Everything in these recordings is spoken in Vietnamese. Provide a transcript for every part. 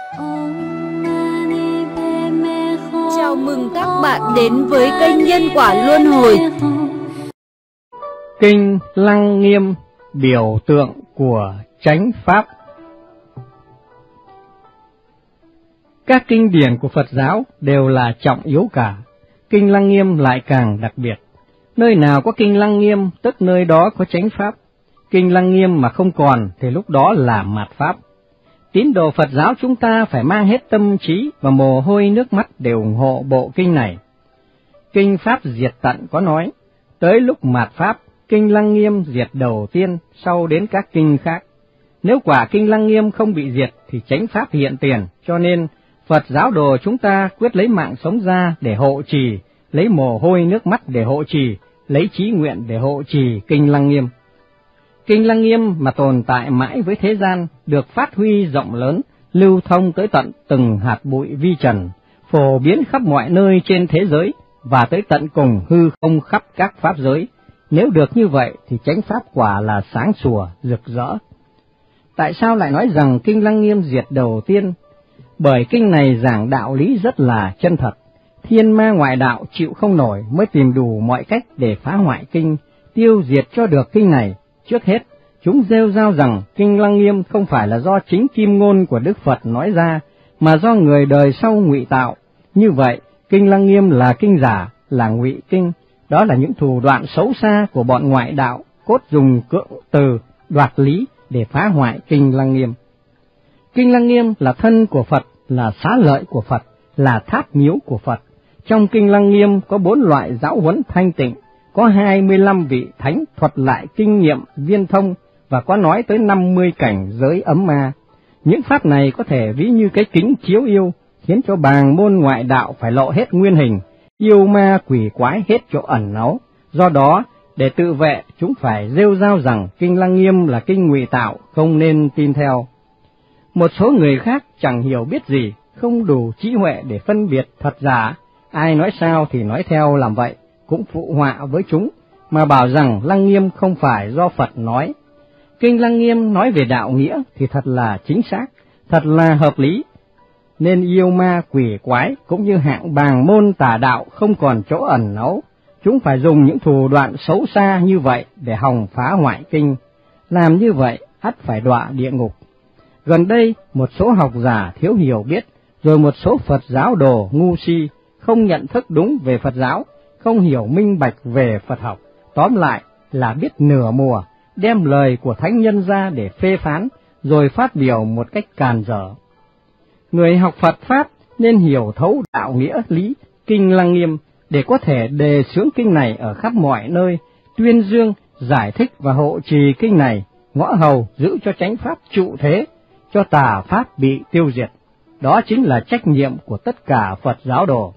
Chào mừng các bạn đến với kênh Nhân Quả Luân Hồi. Kinh Lăng Nghiêm, biểu tượng của chánh pháp. Các kinh điển của Phật giáo đều là trọng yếu cả, Kinh Lăng Nghiêm lại càng đặc biệt. Nơi nào có Kinh Lăng Nghiêm, tức nơi đó có chánh pháp. Kinh Lăng Nghiêm mà không còn thì lúc đó là mạt pháp. Tín đồ Phật giáo chúng ta phải mang hết tâm trí và mồ hôi nước mắt để ủng hộ bộ kinh này. Kinh Pháp Diệt Tận có nói, tới lúc mạt pháp, Kinh Lăng Nghiêm diệt đầu tiên, sau đến các kinh khác. Nếu quả Kinh Lăng Nghiêm không bị diệt thì chánh pháp hiện tiền, cho nên Phật giáo đồ chúng ta quyết lấy mạng sống ra để hộ trì, lấy mồ hôi nước mắt để hộ trì, lấy chí nguyện để hộ trì Kinh Lăng Nghiêm. Kinh Lăng Nghiêm mà tồn tại mãi với thế gian, được phát huy rộng lớn, lưu thông tới tận từng hạt bụi vi trần, phổ biến khắp mọi nơi trên thế giới, và tới tận cùng hư không khắp các pháp giới. Nếu được như vậy thì chánh pháp quả là sáng sủa, rực rỡ. Tại sao lại nói rằng Kinh Lăng Nghiêm diệt đầu tiên? Bởi kinh này giảng đạo lý rất là chân thật. Thiên ma ngoại đạo chịu không nổi mới tìm đủ mọi cách để phá hoại kinh, tiêu diệt cho được kinh này. Trước hết, chúng rêu rao rằng Kinh Lăng Nghiêm không phải là do chính kim ngôn của Đức Phật nói ra, mà do người đời sau ngụy tạo. Như vậy, Kinh Lăng Nghiêm là kinh giả, là ngụy kinh. Đó là những thủ đoạn xấu xa của bọn ngoại đạo, cốt dùng cưỡng từ, đoạt lý để phá hoại Kinh Lăng Nghiêm. Kinh Lăng Nghiêm là thân của Phật, là xá lợi của Phật, là tháp miếu của Phật. Trong Kinh Lăng Nghiêm có 4 loại giáo huấn thanh tịnh, có 25 vị thánh thuật lại kinh nghiệm viên thông, và có nói tới 50 cảnh giới ấm ma. Những pháp này có thể ví như cái kính chiếu yêu, khiến cho bàng môn ngoại đạo phải lộ hết nguyên hình, yêu ma quỷ quái hết chỗ ẩn náu. Do đó, để tự vệ, chúng phải rêu rao rằng Kinh Lăng Nghiêm là kinh ngụy tạo, không nên tin theo. Một số người khác chẳng hiểu biết gì, không đủ trí huệ để phân biệt thật giả, ai nói sao thì nói theo làm vậy, cũng phụ họa với chúng, mà bảo rằng Lăng Nghiêm không phải do Phật nói. Kinh Lăng Nghiêm nói về đạo nghĩa thì thật là chính xác, thật là hợp lý, nên yêu ma quỷ quái cũng như hạng bàng môn tà đạo không còn chỗ ẩn náu. Chúng phải dùng những thủ đoạn xấu xa như vậy để hòng phá hoại kinh. Làm như vậy ắt phải đọa địa ngục. Gần đây, một số học giả thiếu hiểu biết, rồi một số Phật giáo đồ ngu si, không nhận thức đúng về Phật giáo, không hiểu minh bạch về Phật học. Tóm lại là biết nửa mùa, đem lời của thánh nhân ra để phê phán, rồi phát biểu một cách càn dở. Người học Phật Pháp nên hiểu thấu đạo nghĩa lý Kinh Lăng Nghiêm để có thể đề xướng kinh này ở khắp mọi nơi, tuyên dương, giải thích và hộ trì kinh này, ngõ hầu giữ cho chánh pháp trụ thế, cho tà pháp bị tiêu diệt. Đó chính là trách nhiệm của tất cả Phật giáo đồ.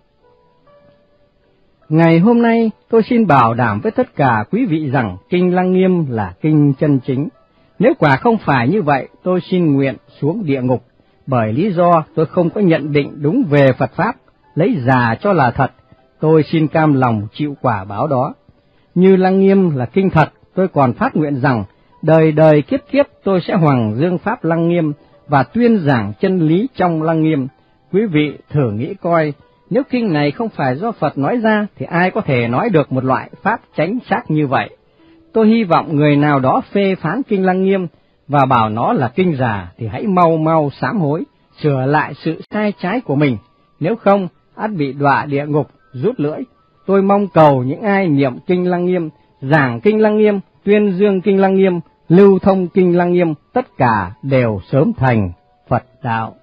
Ngày hôm nay, tôi xin bảo đảm với tất cả quý vị rằng Kinh Lăng Nghiêm là kinh chân chính. Nếu quả không phải như vậy, tôi xin nguyện xuống địa ngục, bởi lý do tôi không có nhận định đúng về Phật Pháp, lấy giả cho là thật, tôi xin cam lòng chịu quả báo đó. Như Lăng Nghiêm là kinh thật, tôi còn phát nguyện rằng đời đời kiếp kiếp tôi sẽ hoằng dương Pháp Lăng Nghiêm và tuyên giảng chân lý trong Lăng Nghiêm. Quý vị thử nghĩ coi, nếu kinh này không phải do Phật nói ra thì ai có thể nói được một loại pháp chánh xác như vậy? Tôi hy vọng người nào đó phê phán Kinh Lăng Nghiêm và bảo nó là kinh giả thì hãy mau mau sám hối, sửa lại sự sai trái của mình, nếu không ắt bị đọa địa ngục, rút lưỡi. Tôi mong cầu những ai niệm Kinh Lăng Nghiêm, giảng Kinh Lăng Nghiêm, tuyên dương Kinh Lăng Nghiêm, lưu thông Kinh Lăng Nghiêm, tất cả đều sớm thành Phật đạo.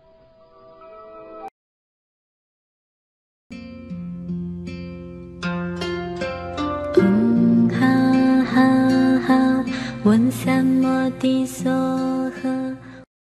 One samma di so